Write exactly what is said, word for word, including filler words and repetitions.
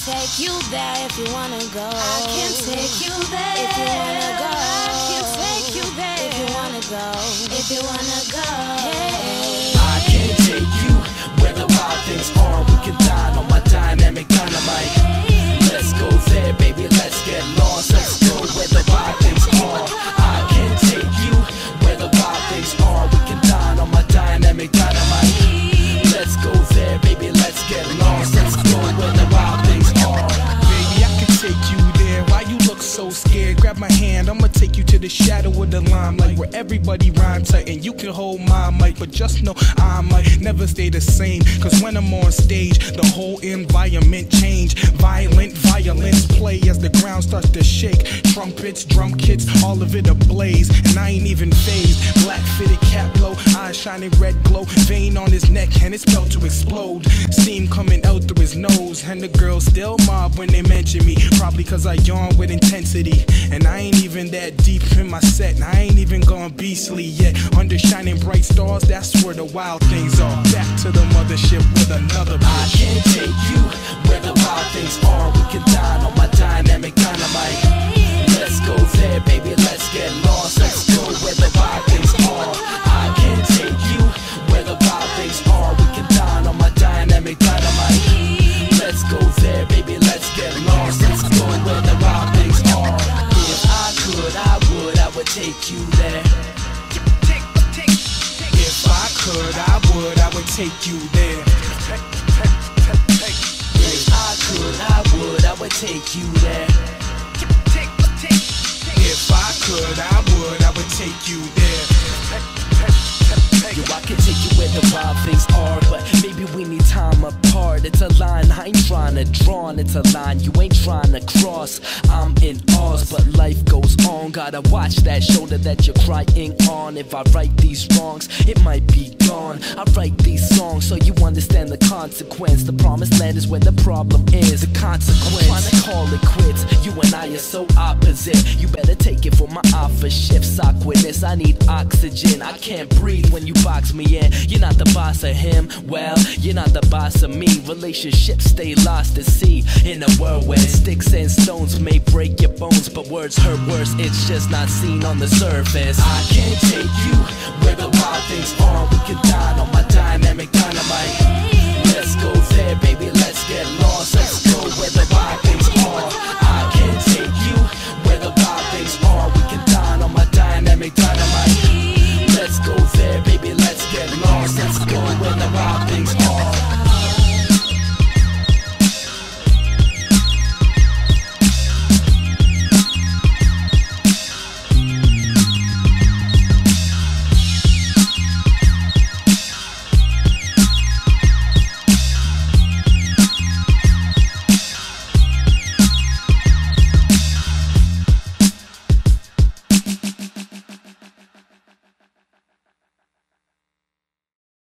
take you there if you wanna go. I can take you there if you wanna go. I can take you there if you wanna go. If you wanna go. Hey. I can take you where the wild things are. We can dine on my dynamic dynamite. Let's go there, baby. Let's get lost. Let's go where the wild things are. I can take you where the wild things are. We can dine on my dynamic dynamite. Let's go there, baby. Let's get lost. Let's go where the wild things are. Baby, I can take you there. Why you look so scared? Grab my hand, I'ma take you to the shadow of the limelight, where everybody rhymes tight and you can hold my mic. But just know I might never stay the same, cause when I'm on stage the whole environment change. Violent violence play as the ground starts to shake. Trumpets, drum kits, all of it ablaze, and I ain't even phased. Black fitted cap low, eyes shining red glow, vein on his neck and it's about to explode. Steam coming out through his nose, and the girls still mob when they mention me, probably cause I yawn with intensity. And I ain't even that deep in my set, and I ain't even gone beastly yet. Under shining bright stars, that's where the wild things are. Back to the mothership with another bitch. I can take you where the wild things are. We can dine on my dynamic dynamite. Let's go there, baby. Let's get lost. Let's go where the wild things are. I can take you where the wild things are. We can dine on my dynamic dynamite. Let's go there, baby. Let's get lost. Let's go where the wild things are. If I could, I would, I would take you there. If I could, I would, I would take you there. If I could, I would, I would take you there. If I could, I would, I would take you there. Yo, I can take you where the wild things are, but maybe we need time apart. It's a line I ain't trying to draw, and it's a line you ain't trying to cross. I'm in Oz, but life goes on. Gotta watch that shoulder that you're crying on. If I right these wrongs, it might be gone. I write these songs so you understand the consequence. The promised land is where the problem is. The consequence, I'm trying to call it quits. You and I are so opposite. You better take it for my offer shifts. Awkwardness, I need oxygen. I can't breathe when you box me in. You're not the boss of him, well, you're not the boss of me. Relationships stay lost at sea, in a world where sticks and stones may break your bones, but words hurt worse, it's just not seen on the surface. I can take you where the wild things are. We can dine on my dynamic dynamite. Let's go there, baby, let's get lost.